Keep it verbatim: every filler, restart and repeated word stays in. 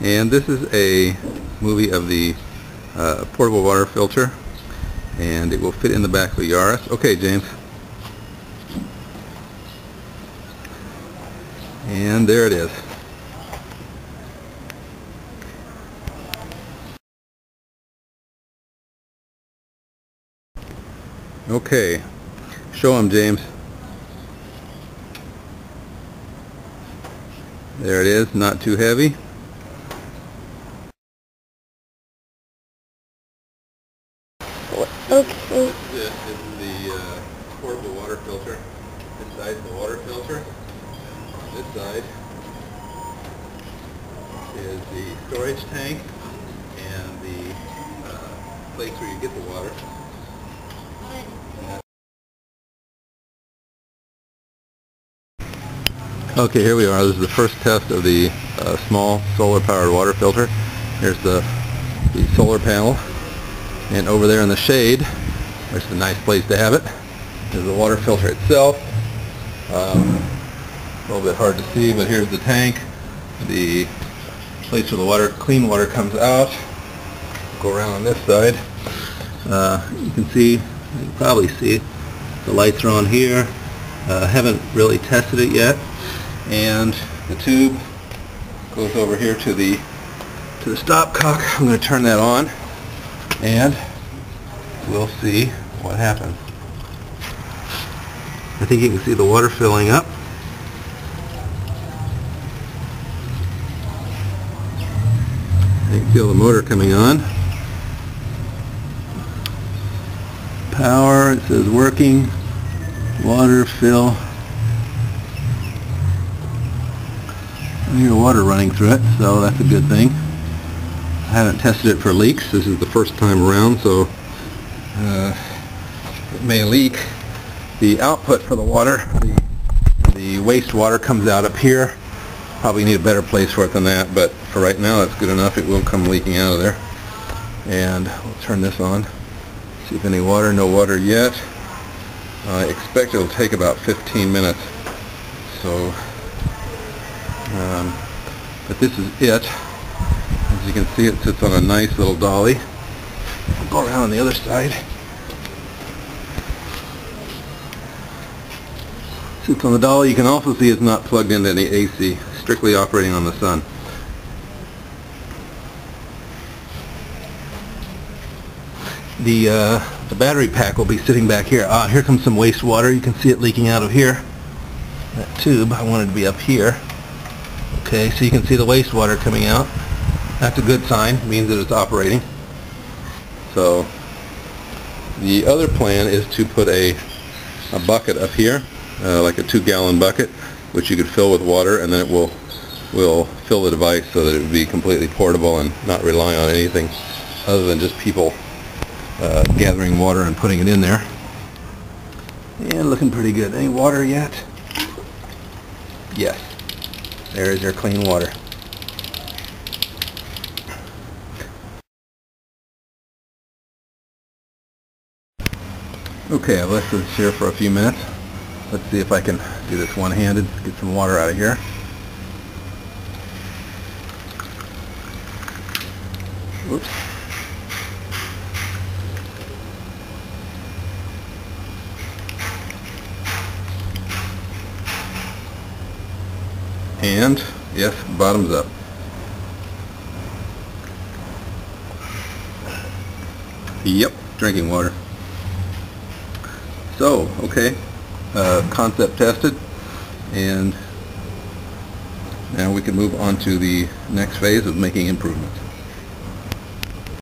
And this is a movie of the uh, portable water filter, and it will fit in the back of the Yaris. Okay, James. And there it is. Okay, show him, James. There it is, not too heavy. Okay. This is the uh, portable water filter. This side is the water filter. On this side is the storage tank and the uh, place where you get the water. Okay, here we are. This is the first test of the uh, small solar-powered water filter. Here's the, the solar panel, and over there in the shade, which is a nice place to have it, is the water filter itself. Um, a little bit hard to see, but here's the tank, the place where the water, clean water comes out. Go around on this side. Uh, you can see, you can probably see, the lights are on here. Uh, haven't really tested it yet. And the tube goes over here to the to the stopcock. I'm going to turn that on, and we'll see what happens. I think you can see the water filling up. You can feel the motor coming on. Power, it says working. Water fill. I hear water running through it, so that's a good thing. I haven't tested it for leaks. This is the first time around, so uh, it may leak. The output for the water, the, the wastewater comes out up here. Probably need a better place for it than that, but for right now that's good enough. It will come leaking out of there. And we'll turn this on. See if any water. No water yet. I expect it'll take about fifteen minutes. So Um, but this is it. As you can see, it sits on a nice little dolly. I'll go around on the other side. Sits on the dolly. You can also see it's not plugged into any A C, strictly operating on the sun. The, uh, the battery pack will be sitting back here. Ah, here comes some wastewater. You can see it leaking out of here. That tube, I wanted to be up here. Okay, so you can see the wastewater coming out. That's a good sign. It means that it's operating. So the other plan is to put a, a bucket up here, uh, like a two gallon bucket, which you could fill with water, and then it will will fill the device so that it would be completely portable and not rely on anything other than just people uh, gathering water and putting it in there. And looking pretty good. Any water yet? Yes. There is your clean water. Okay, I've left this here for a few minutes. Let's see if I can do this one-handed, get some water out of here. Oops. And, yes, bottoms up. Yep, drinking water. So, okay, uh, concept tested, and now we can move on to the next phase of making improvements.